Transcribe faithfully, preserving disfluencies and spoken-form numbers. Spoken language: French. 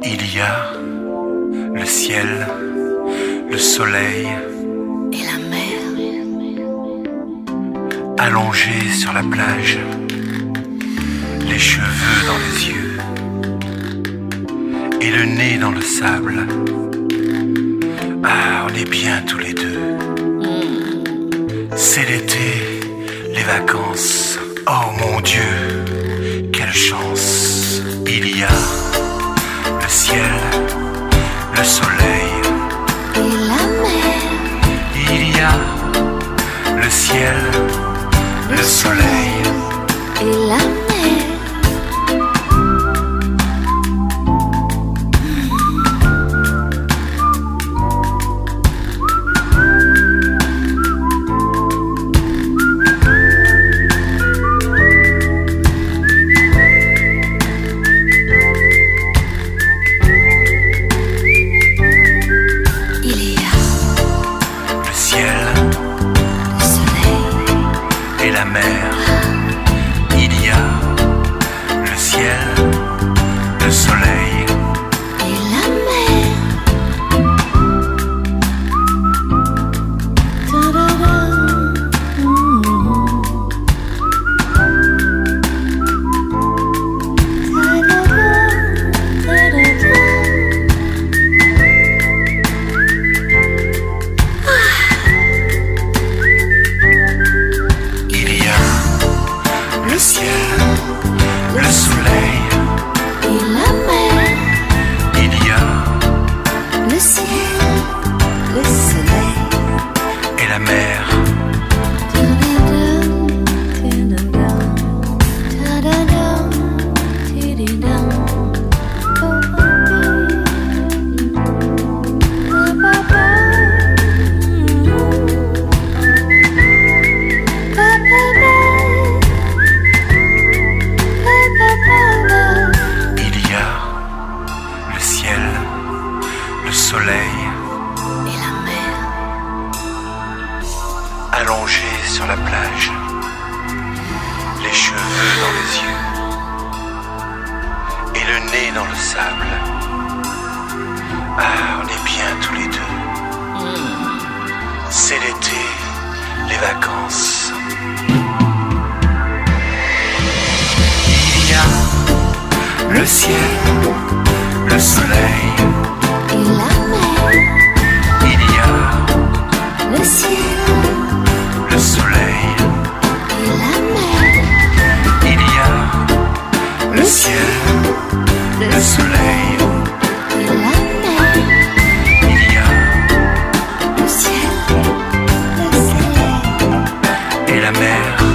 Il y a le ciel, le soleil et la mer allongés sur la plage, les cheveux dans les yeux et le nez dans le sable. Ah, on est bien tous les deux. C'est l'été, les vacances. Oh mon Dieu, quelle chance. Il y a le ciel, le soleil et la mer. Il y a le ciel, le soleil et la mer. La mer, il y a le ciel, le soleil et la mer. Ta-da-da. le ciel, le soleil et la mer. Il y a le ciel, le soleil et la mer. Le soleil et la mer allongés sur la plage, les cheveux dans les yeux et le nez dans le sable. Ah, on est bien tous les deux. C'est l'été, les vacances. Il y a le ciel, le soleil et la mer. Il y a le ciel, le soleil et la mer. Il y a le ciel, le soleil et la mer. Il y a le ciel, le soleil et la mer.